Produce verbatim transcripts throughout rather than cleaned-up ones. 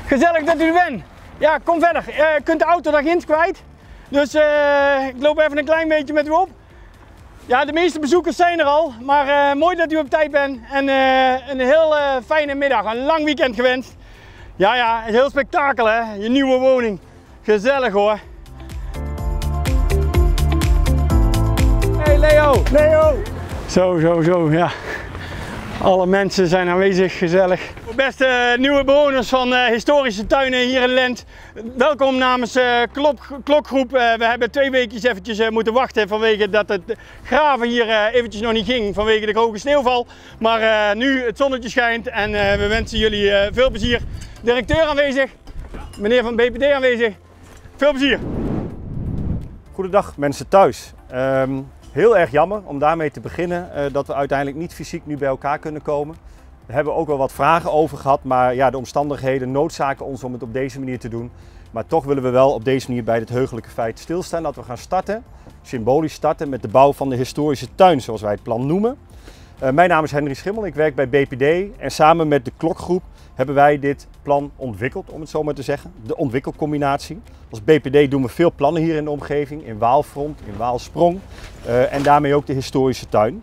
Gezellig dat u er bent. Ja, kom verder. Uh, je kunt de auto daar ginds kwijt. Dus uh, ik loop even een klein beetje met u op. Ja, de meeste bezoekers zijn er al, maar uh, mooi dat u op tijd bent. En uh, een heel uh, fijne middag, een lang weekend gewenst. Ja, ja, het is heel spektakel hè, je nieuwe woning. Gezellig hoor. Hey Leo! Leo! Zo, zo, zo, ja. Alle mensen zijn aanwezig, gezellig. Beste nieuwe bewoners van uh, historische tuinen hier in Lent. Welkom namens uh, klok, Klokgroep. Uh, we hebben twee weken eventjes uh, moeten wachten vanwege dat het graven hier uh, eventjes nog niet ging vanwege de hoge sneeuwval. Maar uh, nu het zonnetje schijnt en uh, we wensen jullie uh, veel plezier. Directeur aanwezig, meneer van B P D aanwezig. Veel plezier. Goedendag mensen thuis. Um... Heel erg jammer om daarmee te beginnen uh, dat we uiteindelijk niet fysiek nu bij elkaar kunnen komen. We hebben ook wel wat vragen over gehad, maar ja, de omstandigheden noodzaken ons om het op deze manier te doen. Maar toch willen we wel op deze manier bij dit heugelijke feit stilstaan dat we gaan starten, symbolisch starten met de bouw van de historische tuin zoals wij het plan noemen. Uh, mijn naam is Henry Schimmel, ik werk bij B P D en samen met de Klokgroep hebben wij dit plan ontwikkeld, om het zo maar te zeggen, de ontwikkelcombinatie. Als B P D doen we veel plannen hier in de omgeving, in Waalfront, in Waalsprong uh, en daarmee ook de historische tuin.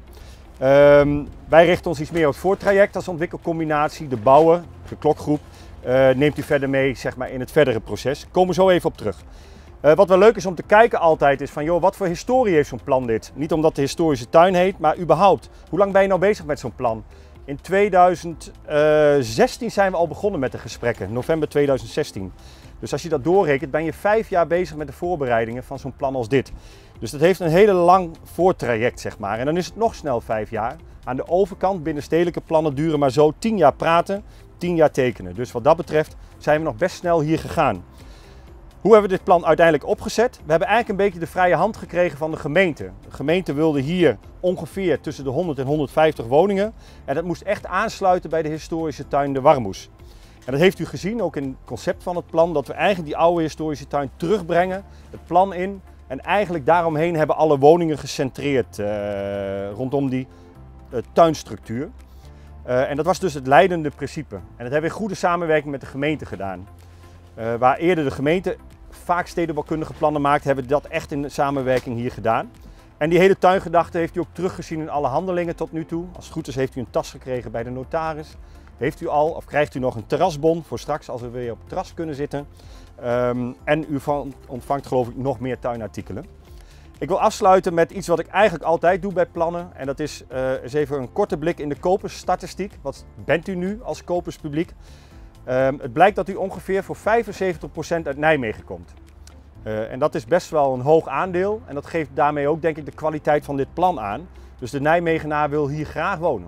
Um, wij richten ons iets meer op het voortraject als ontwikkelcombinatie. De bouwer, de Klokgroep, uh, neemt u verder mee zeg maar, in het verdere proces. Daar komen we zo even op terug. Uh, wat wel leuk is om te kijken altijd is van, joh, wat voor historie heeft zo'n plan dit? Niet omdat de historische tuin heet, maar überhaupt. Hoe lang ben je nou bezig met zo'n plan? In tweeduizend zestien zijn we al begonnen met de gesprekken, november tweeduizend zestien. Dus als je dat doorrekent, ben je vijf jaar bezig met de voorbereidingen van zo'n plan als dit. Dus dat heeft een hele lang voortraject, zeg maar. En dan is het nog snel vijf jaar. Aan de overkant, binnenstedelijke plannen duren maar zo tien jaar praten, tien jaar tekenen. Dus wat dat betreft zijn we nog best snel hier gegaan. Hoe hebben we dit plan uiteindelijk opgezet? We hebben eigenlijk een beetje de vrije hand gekregen van de gemeente. De gemeente wilde hier ongeveer tussen de honderd en honderdvijftig woningen. En dat moest echt aansluiten bij de historische tuin De Warmoes. En dat heeft u gezien, ook in het concept van het plan, dat we eigenlijk die oude historische tuin terugbrengen, het plan in. En eigenlijk daaromheen hebben alle woningen gecentreerd uh, rondom die uh, tuinstructuur. Uh, en dat was dus het leidende principe. En dat hebben we in goede samenwerking met de gemeente gedaan. Uh, waar eerder de gemeente vaak stedenbouwkundige plannen maakt, hebben we dat echt in samenwerking hier gedaan. En die hele tuingedachte heeft u ook teruggezien in alle handelingen tot nu toe. Als het goed is heeft u een tas gekregen bij de notaris. Heeft u al of krijgt u nog een terrasbon voor straks als we weer op het terras kunnen zitten. Um, en u van, ontvangt geloof ik nog meer tuinartikelen. Ik wil afsluiten met iets wat ik eigenlijk altijd doe bij plannen. En dat is uh, eens even een korte blik in de kopersstatistiek. Wat bent u nu als koperspubliek? Um, het blijkt dat u ongeveer voor vijfenzeventig procent uit Nijmegen komt. Uh, en dat is best wel een hoog aandeel en dat geeft daarmee ook denk ik de kwaliteit van dit plan aan. Dus de Nijmegenaar wil hier graag wonen.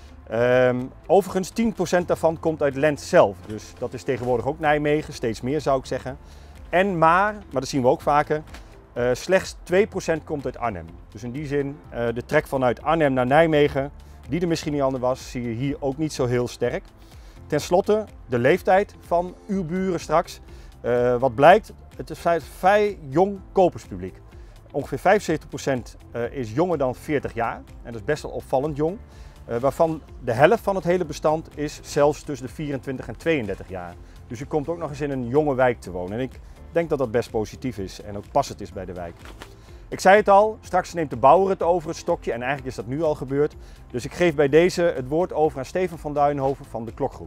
Um, overigens tien procent daarvan komt uit Lent zelf, dus dat is tegenwoordig ook Nijmegen, steeds meer zou ik zeggen. En maar, maar dat zien we ook vaker, uh, slechts twee procent komt uit Arnhem. Dus in die zin, uh, de trek vanuit Arnhem naar Nijmegen, die er misschien niet anders was, zie je hier ook niet zo heel sterk. Ten slotte de leeftijd van uw buren straks. Uh, wat blijkt, het is een vrij jong koperspubliek. Ongeveer vijfenzeventig procent is jonger dan veertig jaar en dat is best wel opvallend jong. Uh, waarvan de helft van het hele bestand is zelfs tussen de vierentwintig en tweeëndertig jaar. Dus u komt ook nog eens in een jonge wijk te wonen. En ik denk dat dat best positief is en ook passend is bij de wijk. Ik zei het al, straks neemt de bouwer het over het stokje en eigenlijk is dat nu al gebeurd. Dus ik geef bij deze het woord over aan Steven van Duinhoven van de Klokgroep.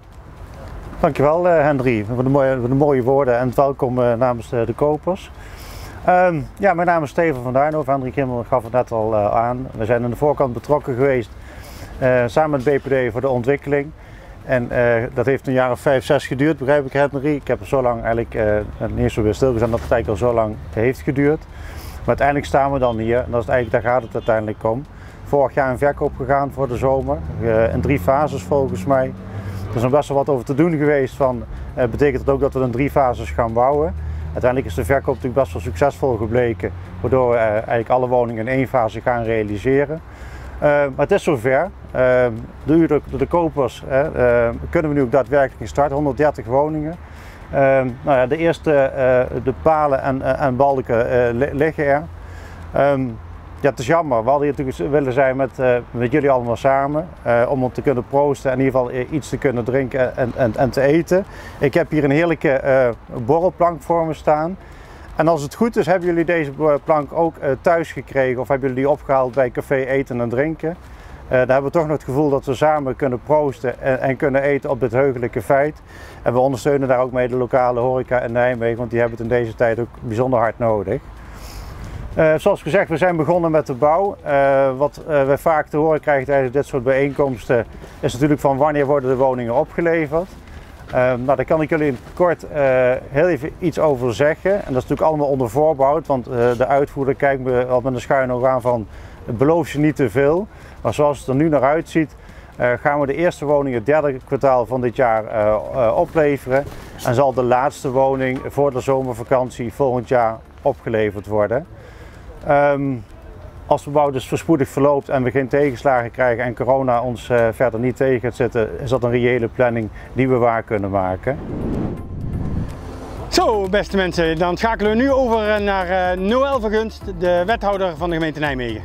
Dankjewel uh, Henry voor de, mooie, voor de mooie woorden en welkom uh, namens uh, de kopers. Um, ja, mijn naam is Steven van Duinhoven, Henry Schimmel gaf het net al uh, aan. We zijn aan de voorkant betrokken geweest uh, samen met B P D voor de ontwikkeling. En uh, dat heeft een jaar of vijf, zes geduurd, begrijp ik Henry. Ik heb er zo lang eigenlijk uh, niet eens zo weer stilgestaan dat het eigenlijk al zo lang heeft geduurd. Maar uiteindelijk staan we dan hier en dat is eigenlijk, daar gaat het uiteindelijk om. Vorig jaar in verkoop gegaan voor de zomer, uh, in drie fases volgens mij. Er is nog best wel wat over te doen geweest van, uh, betekent het ook dat we in drie fases gaan bouwen. Uiteindelijk is de verkoop natuurlijk best wel succesvol gebleken, waardoor we uh, eigenlijk alle woningen in één fase gaan realiseren. Uh, maar het is zover. Uh, door de, de kopers uh, uh, kunnen we nu ook daadwerkelijk gaan starten, honderddertig woningen. Uh, nou ja, de eerste uh, de palen en, uh, en balken uh, liggen er. Um, ja, het is jammer. We hadden hier natuurlijk willen zijn met, uh, met jullie allemaal samen. Uh, om het te kunnen proosten en in ieder geval iets te kunnen drinken en, en, en te eten. Ik heb hier een heerlijke uh, borrelplank voor me staan. En als het goed is, hebben jullie deze plank ook uh, thuis gekregen of hebben jullie die opgehaald bij Café Eten en Drinken. Uh, daar hebben we toch nog het gevoel dat we samen kunnen proosten en, en kunnen eten op dit heugelijke feit. En we ondersteunen daar ook mee de lokale horeca in Nijmegen, want die hebben het in deze tijd ook bijzonder hard nodig. Uh, zoals gezegd, we zijn begonnen met de bouw. Uh, wat uh, we vaak te horen krijgen tijdens dit soort bijeenkomsten is natuurlijk van wanneer worden de woningen opgeleverd. Uh, nou, daar kan ik jullie in kort uh, heel even iets over zeggen. En dat is natuurlijk allemaal onder voorbehoud, want uh, de uitvoerder kijkt me al met een schuin oog aan van beloof je niet te veel. Maar zoals het er nu naar uitziet, uh, gaan we de eerste woning het derde kwartaal van dit jaar uh, uh, opleveren. En zal de laatste woning voor de zomervakantie volgend jaar opgeleverd worden. Um, als de bouw dus voorspoedig verloopt en we geen tegenslagen krijgen en corona ons uh, verder niet tegen gaat zitten, is dat een reële planning die we waar kunnen maken. Zo, beste mensen, dan schakelen we nu over naar uh, Noël Vergunst, de wethouder van de gemeente Nijmegen.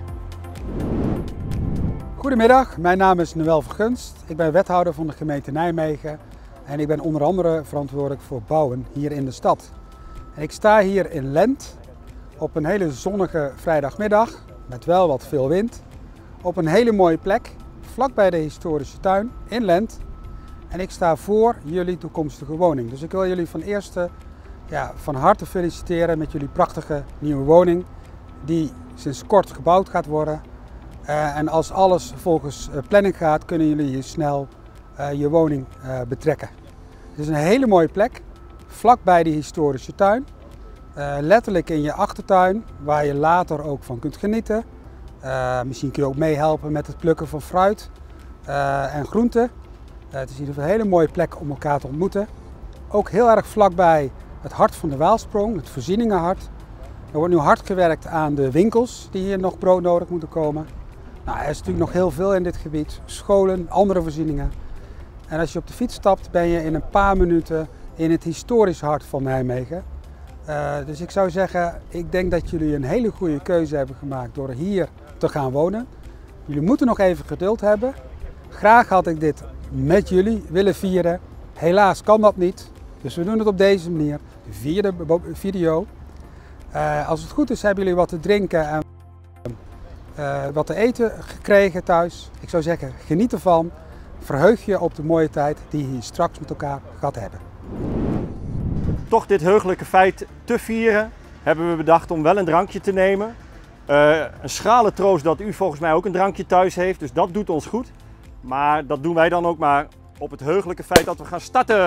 Goedemiddag, mijn naam is Noël Vergunst. Ik ben wethouder van de gemeente Nijmegen en ik ben onder andere verantwoordelijk voor bouwen hier in de stad. En ik sta hier in Lent op een hele zonnige vrijdagmiddag met wel wat veel wind op een hele mooie plek vlakbij de historische tuin in Lent. En ik sta voor jullie toekomstige woning. Dus ik wil jullie van eerste ja, van harte feliciteren met jullie prachtige nieuwe woning die sinds kort gebouwd gaat worden. Uh, en als alles volgens uh, planning gaat, kunnen jullie hier snel uh, je woning uh, betrekken. Het is een hele mooie plek, vlakbij die historische tuin. Uh, letterlijk in je achtertuin, waar je later ook van kunt genieten. Uh, misschien kun je ook meehelpen met het plukken van fruit uh, en groenten. Uh, het is in ieder geval een hele mooie plek om elkaar te ontmoeten. Ook heel erg vlakbij het hart van de Waalsprong, het Voorzieningenhart. Er wordt nu hard gewerkt aan de winkels die hier nog broodnodig moeten komen. Nou, er is natuurlijk nog heel veel in dit gebied, scholen, andere voorzieningen. En als je op de fiets stapt ben je in een paar minuten in het historische hart van Nijmegen. Uh, dus ik zou zeggen, ik denk dat jullie een hele goede keuze hebben gemaakt door hier te gaan wonen. Jullie moeten nog even geduld hebben. Graag had ik dit met jullie willen vieren. Helaas kan dat niet. Dus we doen het op deze manier, via de video. Uh, als het goed is hebben jullie wat te drinken en uh, wat te eten gekregen thuis. Ik zou zeggen, geniet ervan. Verheug je op de mooie tijd die je hier straks met elkaar gaat hebben. Toch dit heugelijke feit te vieren, hebben we bedacht om wel een drankje te nemen. Uh, een schrale troost dat u volgens mij ook een drankje thuis heeft, dus dat doet ons goed. Maar dat doen wij dan ook maar op het heugelijke feit dat we gaan starten.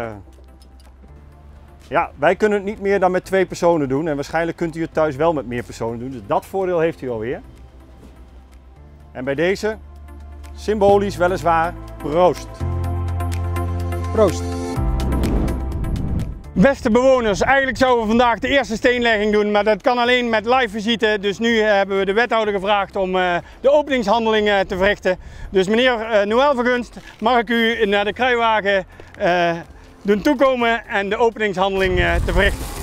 Ja, wij kunnen het niet meer dan met twee personen doen en waarschijnlijk kunt u het thuis wel met meer personen doen. Dus dat voordeel heeft u alweer. En bij deze, symbolisch weliswaar, proost. Proost. Beste bewoners, eigenlijk zouden we vandaag de eerste steenlegging doen, maar dat kan alleen met live visite. Dus nu hebben we de wethouder gevraagd om uh, de openingshandeling uh, te verrichten. Dus meneer uh, Noël Vergunst, mag ik u naar de kruiwagen uh, doen toekomen en de openingshandeling uh, te verrichten.